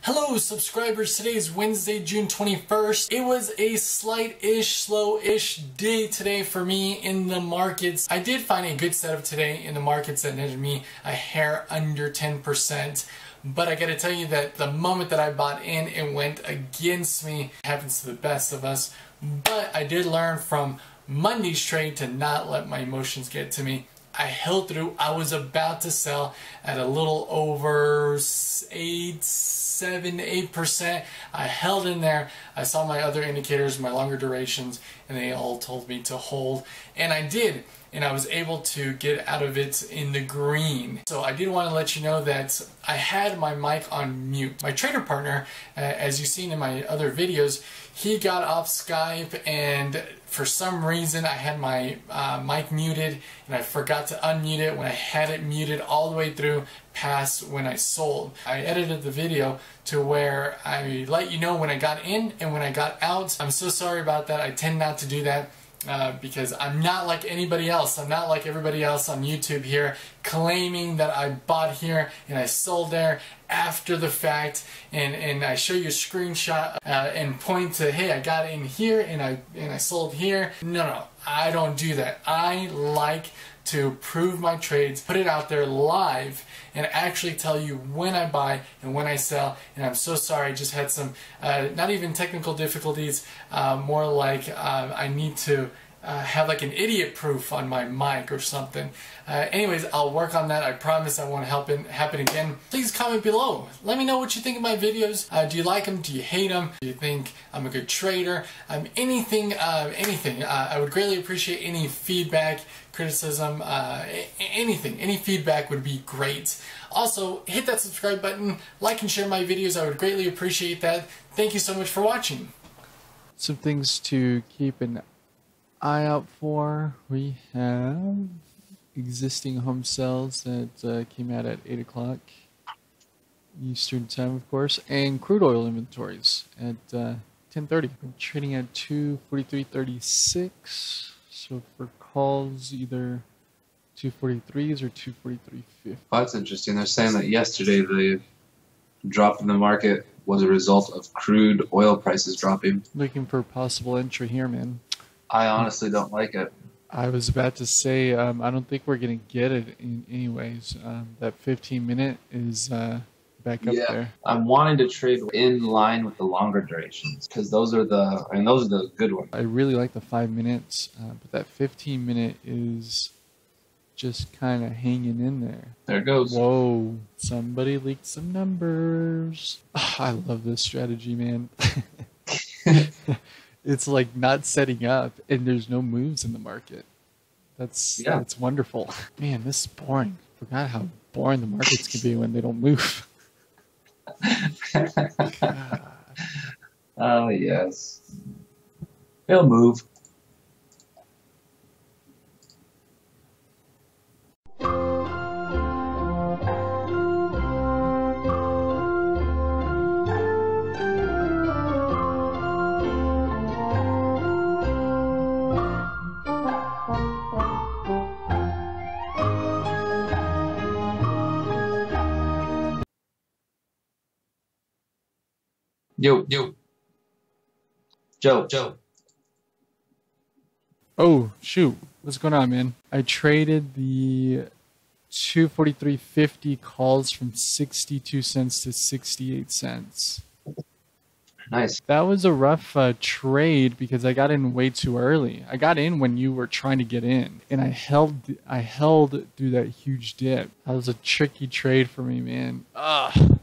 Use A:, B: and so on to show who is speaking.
A: Hello subscribers, today is Wednesday, June 21st. It was a slight-ish, slow-ish day today for me in the markets. I did find a good setup today in the markets that netted me a hair under 10%. But I gotta tell you that the moment that I bought in, it went against me. It happens to the best of us. But I did learn from Monday's trade to not let my emotions get to me. I held through. I was about to sell at a little over 8%. I held in there. I saw my other indicators, my longer durations, and they all told me to hold. And I did. And I was able to get out of it in the green. So I did want to let you know that I had my mic on mute. My trader partner, as you've seen in my other videos, he got off Skype and for some reason I had my mic muted and I forgot to unmute it when I had it muted all the way through past when I sold. I edited the video to where I let you know when I got in and when I got out. I'm so sorry about that. I tend not to do that. Because I'm not like anybody else. I'm not like everybody else on YouTube here claiming that I bought here and I sold there after the fact and I show you a screenshot and point to, hey, I got in here and I sold here. No, I don't do that. I like to prove my trades, put it out there live, and actually tell you when I buy and when I sell. And I'm so sorry, I just had some, not even technical difficulties, more like I need to have like an idiot proof on my mic or something. Anyways, I'll work on that. I promise I won't happen again. Please comment below. Let me know what you think of my videos. Do you like them? Do you hate them? Do you think I'm a good trader? Anything. I would greatly appreciate any feedback, criticism, anything. Any feedback would be great. Also, hit that subscribe button, like and share my videos. I would greatly appreciate that. Thank you so much for watching.
B: Some things to keep an eye out for. We have existing home sales that came out at 8 o'clock Eastern time, of course, and crude oil inventories at 10:30. We're trading at 243.36. So for calls, either 243s or 243.50.
C: Well, that's interesting. They're saying that yesterday the drop in the market was a result of crude oil prices dropping.
B: Looking for possible entry here, man.
C: I honestly don't like it.
B: I was about to say, I don't think we're going to get it anyways. That 15-minute is back up there.
C: I'm wanting to trade in line with the longer durations because those are the good ones.
B: I really like the 5 minutes, but that 15-minute is just kind of hanging in there.
C: There it goes.
B: Whoa, somebody leaked some numbers. Oh, I love this strategy, man. It's like not setting up and there's no moves in the market. That's wonderful. Man, this is boring. Forgot how boring the markets can be when they don't move.
C: Oh, yes. They'll move. Yo. Joe.
B: Oh, shoot. What's going on, man? I traded the 243.50 calls from 62 cents to 68 cents.
C: Nice.
B: That was a rough trade because I got in way too early. I got in when you were trying to get in, and I held through that huge dip. That was a tricky trade for me, man. Ugh.